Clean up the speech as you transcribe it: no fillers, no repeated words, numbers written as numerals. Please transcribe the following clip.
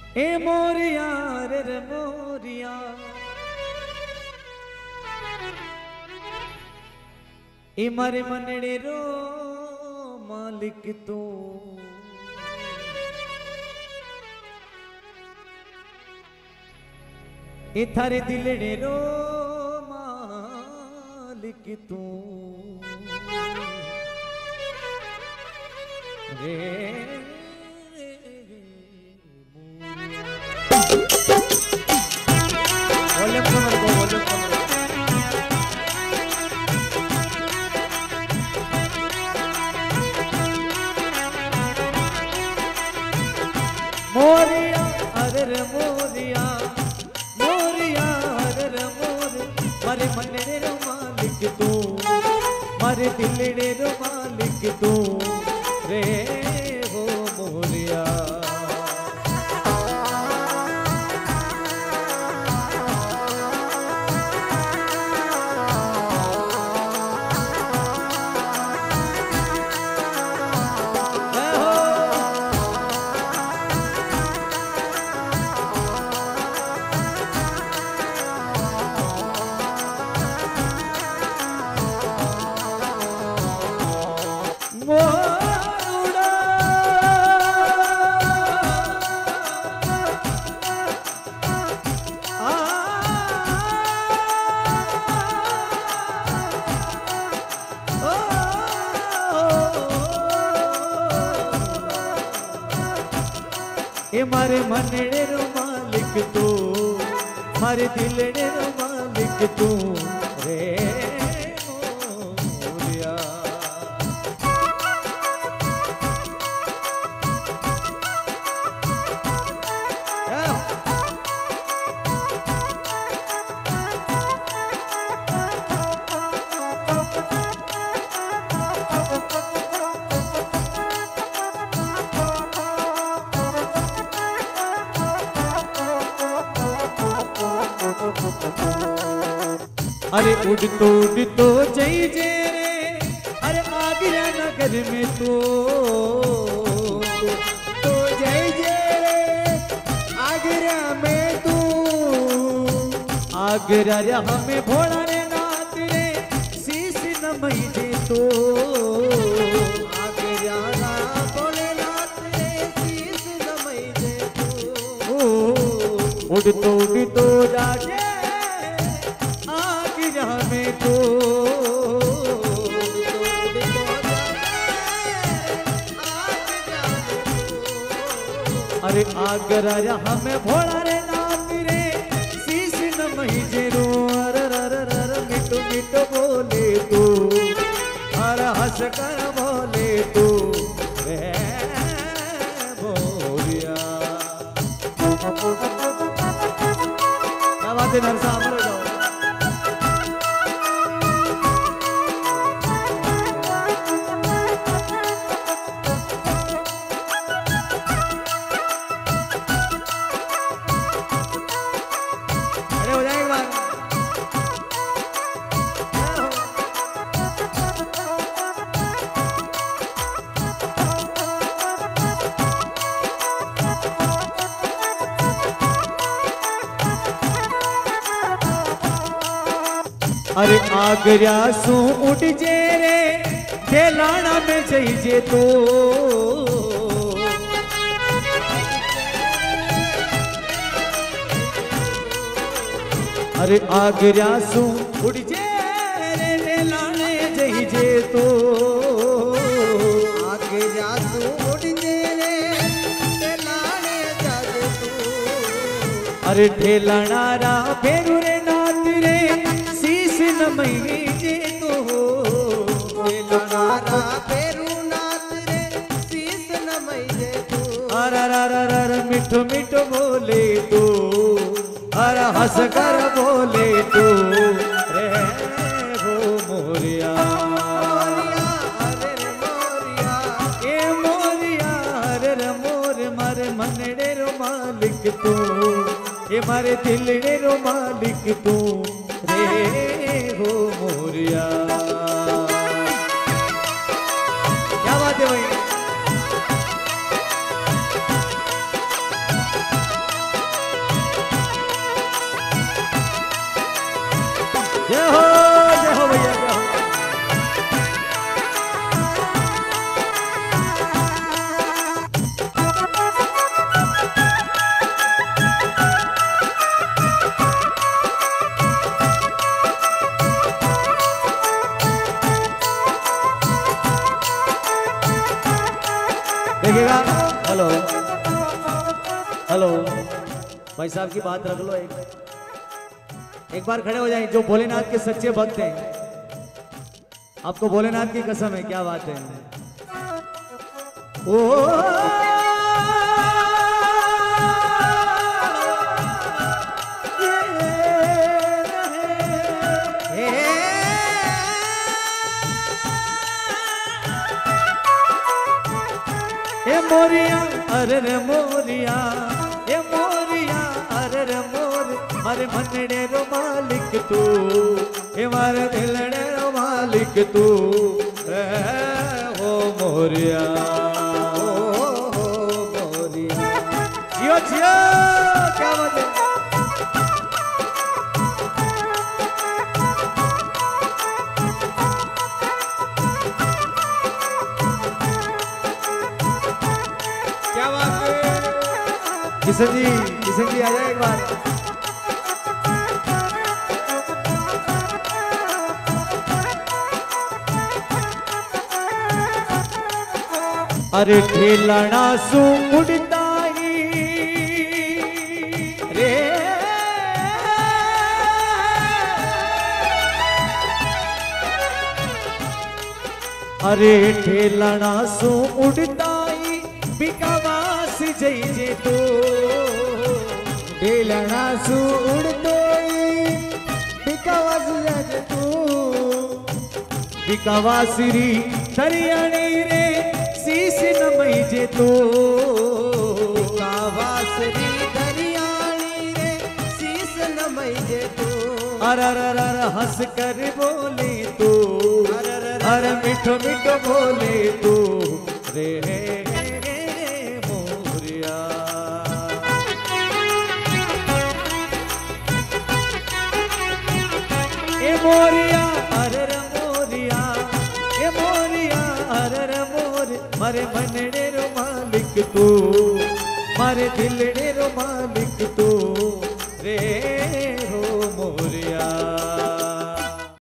ए मोरिया रे मोरिया ए मारे मनड़े रो मालिक तू ए थारे दिलड़े रो मालिक तू रे वॉल्यूम कमर को वॉल्यूम कमर मोरिया अरे मोरिया मोरिया अरे मोर मारे मनड़े रो मालिक तू मारे दिलड़े रो मालिक तू रे हो मोरिया ए मारे मनड़े रो मालिक तू मारे दिलड़े रो मालिक तू रे मोरिया अरे उड़ तो जय जय रे अरे आगरा नगर में तो जय जय रे आगरा में तू आगरा रे हमें भोला रे नाथ रे शीश नमई दे तो आगरा रा भोले नाथ रे शीश नमई दे तो उड़ तो जाजे में तो अरे आगरा हमें भोला रे नाथ रे शीश नमई जेरो अरे मिठो मिठो बोले तू अरे हंस कर बोले तू रे मोरिया क्या बात है नरसा अमर जाओ अरे आगरा सू उड़ जे रे खेलाना में जाइए तो अरे आगरा सू उड़ जे रे खेलाने जाइए तो आगरा सू उड़ जे रे खेलाने जाइए तो अरे ठेलाना रा फेरू रे नाथ रे नमई जे तो लारा फेरू नाथ रे शीश नमई जे तो अरे मिठो मिठो बोले तू अरे हंस कर बोले तू रे हो मोरिया अरे मोरिया ए मोरिया अरे मोर मारे मनड़े रो मालिक तू ए मारे दिलड़े रो मालिक तू रे हो मोरिया क्या बात है भाई जय हो भैया जय हो। देखिएगा। हेलो हेलो भाई साहब की बात रख लो। एक बार खड़े हो जाएं। जो भोलेनाथ के सच्चे भक्त हैं, आपको भोलेनाथ की कसम है, क्या बात है। ओ मोरिया अरे रे मोरिया, ए मोरिया अरे रे मोर, मारे मनड़े रो मालिक तू, ए मारे दिलड़े रो मालिक तू, हो मोरिया हो मोरिया। जियो जियो क्या बात है। किशन जी आ जाए एक बार। अरे ठेलाना सू उड़ता ही रे, अरे ठेलाना सू उड़ता ही बिकावास जई जे तो, ठेलाना सू उड़तो बिकावास जई तू, बिकावासरी दरियाणी रे शीश नमई जे तो, बिकावासरी दरियाणी रे शीश नमई जे तो, अर हंस कर बोले तू, अर मिठो मिठो बोले तू रे मोरिया। ए मोरिया अरे मोरिया, ए मोरिया अरे मोर, मारे मनड़े रो मालिक तू, मारे दिलड़े रो मालिक तू रे हो मोरिया।